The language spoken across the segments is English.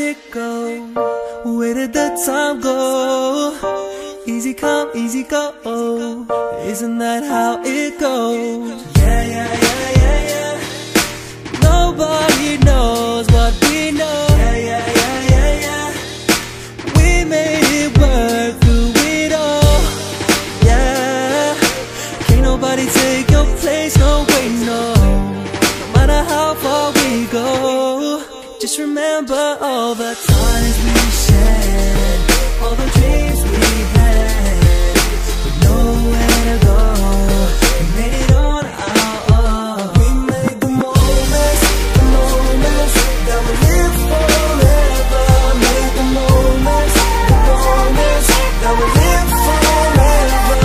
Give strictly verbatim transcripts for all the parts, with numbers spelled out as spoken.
it go? Where did the time go? Easy come, easy go. Isn't that how it goes? Yeah, yeah, yeah, yeah, yeah. Nobody knows what we know. Yeah, yeah, yeah, yeah, yeah. We made it work through it all. Yeah. Can't nobody take your place, no way, no. No matter how far we go, just remember all the times we shared, all the dreams we had, with nowhere to go. We made it on our own. We made the moments, the moments that will live forever. Made the moments, the moments that will live forever.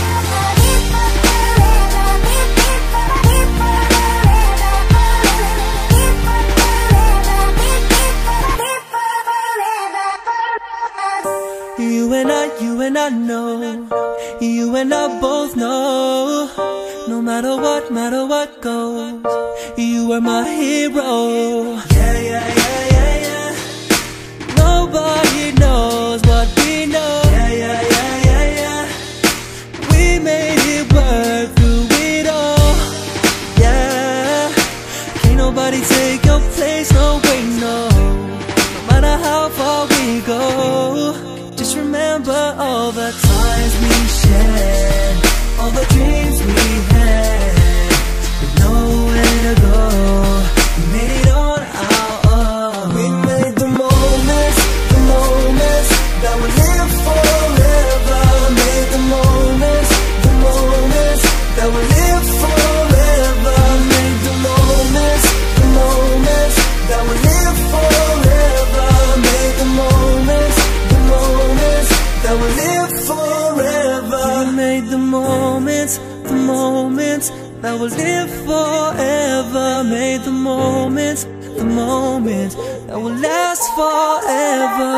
You and I, you and I know, you and I both know, no matter what, matter what goes, you are my hero. Yeah, yeah, yeah, yeah, yeah. Nobody knows what we know. Yeah, yeah, yeah, yeah, yeah. We made it work through it all. Yeah. Can't nobody take your place, no way, no. No matter how far we go, just remember all the times we shared, all the dreams we had, with nowhere to go. We made it on our own. We made the moments, the moments that will live forever. Made the moments, the moments that will live forever. Made the moments, the moments that will live forever. Made the moments, the moments that will live forever. We made the moments, the moments that will live forever. Made the moments, the moments that will last forever.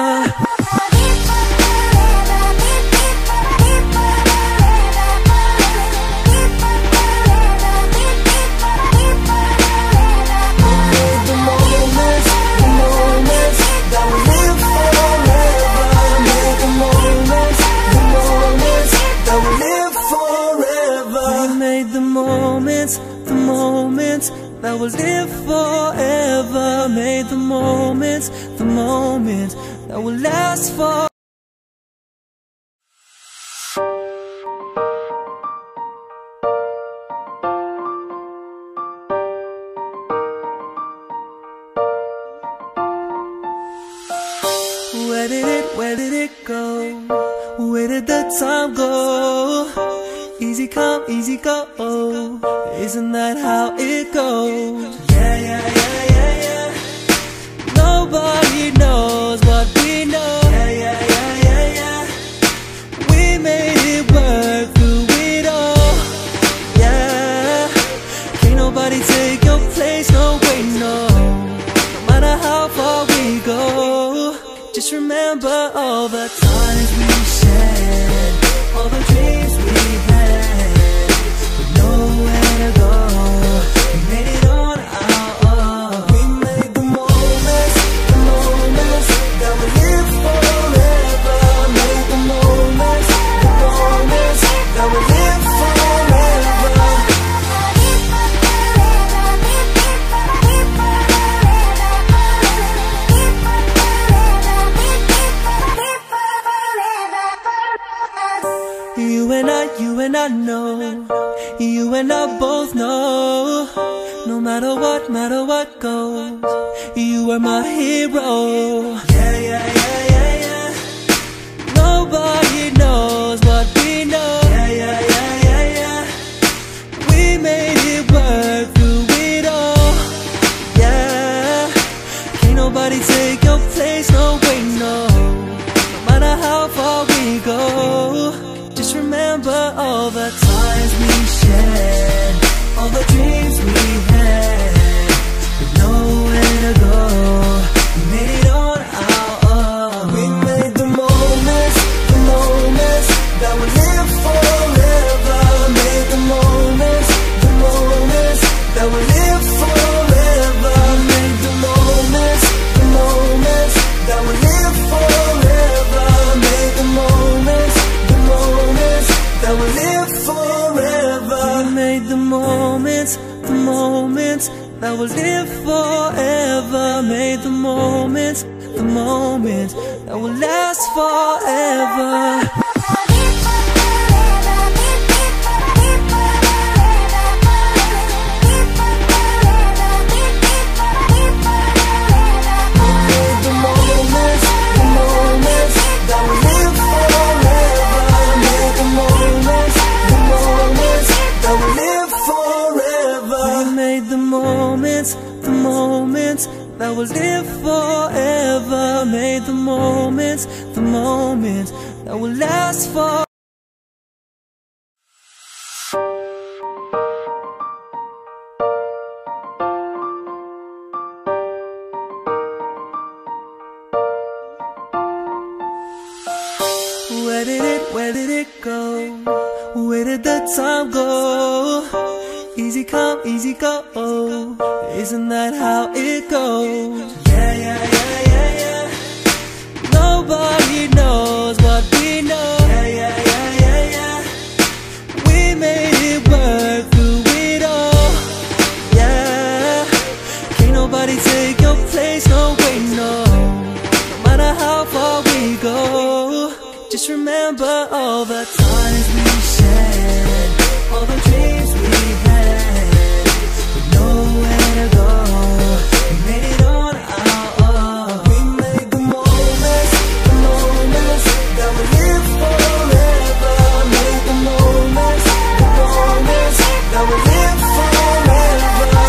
The moments that will live forever. Made the moments, the moments that will last forever. Where did it, where did it go? Where did the time go? Easy come, easy go. Isn't that how it goes? Yeah, yeah, yeah, yeah, yeah. Nobody knows what we know. Yeah, yeah, yeah, yeah, yeah. We made it work through it all. Yeah. Can't nobody take your place, no way, no. No matter how far we go, just remember all the times we shared, all the dreams we had, with nowhere to go. We made it on our own. We made the moments, the moments that will live forever. Made the moments, the moments that will live forever. You and I, you and I know, you and I both know, no matter what, matter what goes, you are my hero. Yeah, yeah, yeah, yeah, yeah. Nobody knows what we know. Yeah, yeah, yeah, yeah, yeah. We made it work through it all. Yeah. Can't nobody take your place, no way, no. No matter how far we go, just remember all the times we shared, all the dreams we had, with nowhere to go. We made it on our moments, the moments that will last forever. The moments that will live forever. Made the moments, the moments that will last forever. Where did it, where did it go? Where did the time go? Easy come, easy go. Isn't that how it goes? Yeah, yeah, yeah, yeah, yeah. Nobody knows what we know. Yeah, yeah, yeah, yeah, yeah. We made it work through it all. Yeah. Can't nobody take your place, no way, no. No matter how far we go, just remember all the times we shared, all the dreams we had, with nowhere to go. We made it on our own. We made the moments, the moments that will live forever. Made the moments, the moments that will live forever.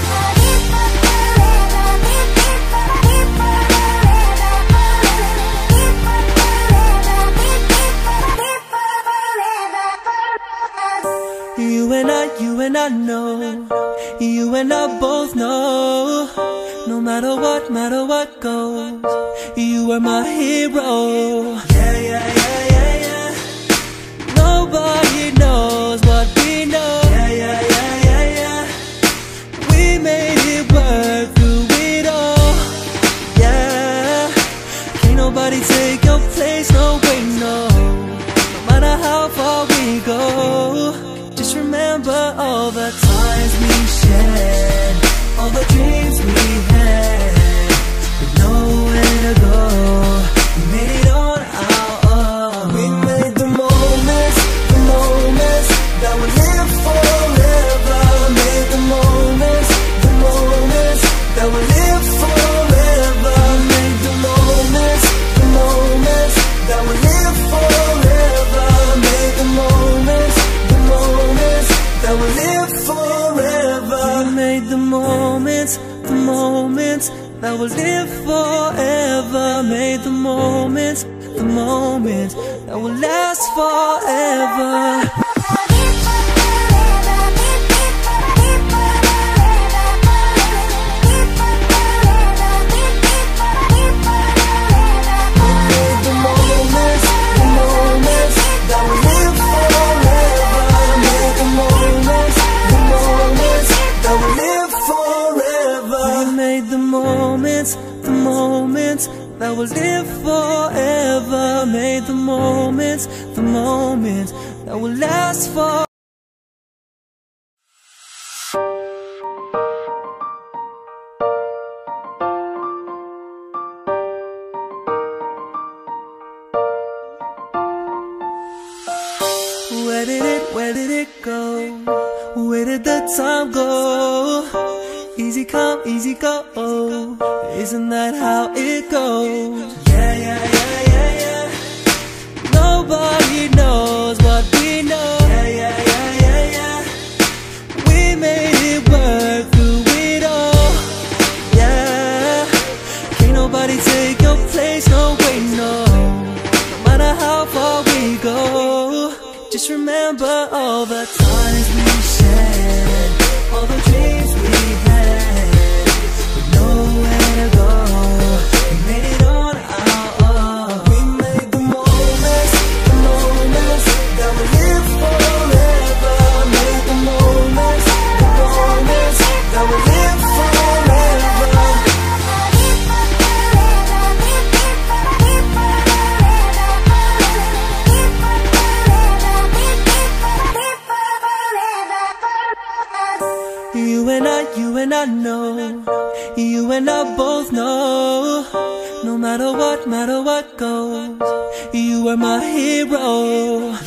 You and I, you and I know, you and I both know, no matter what, matter what goes, you are my hero. Yeah, yeah, yeah, yeah, yeah. Nobody knows what we know. Yeah, yeah, yeah, yeah, yeah. We made it work through it all. Yeah. Can't nobody take your place, no way, no. No matter how far we go, just remember all the times we shared, all the dreams we had, with nowhere to go. We made it on our own. We made the moments, the moments that will live forever. Made the moments, the moments that will live forever. Made the moments, the moments that will live forever. Made the moments, the moments that will live forever. We made the moments, the moments that will live forever. Made the moments, the moments that will last forever. The moments that will live forever. Made the moments, the moments that will last forever. Where did it, where did it go? Where did the time go? Easy come, easy go. Isn't that how it goes? Yeah, yeah, yeah, yeah, yeah. Nobody knows what we know. Yeah, yeah, yeah, yeah, yeah. We made it work through it all. Yeah. Can't nobody take your place, no way, no. No matter how far we go, just remember all the times we shared, all the dreams we had, with nowhere to go. We made it on our own. We made the moments, the moments that will live forever. Made the moments, the moments that will live forever. You and I, you and I know, You and I both know, no matter what, matter what goes, you are my hero.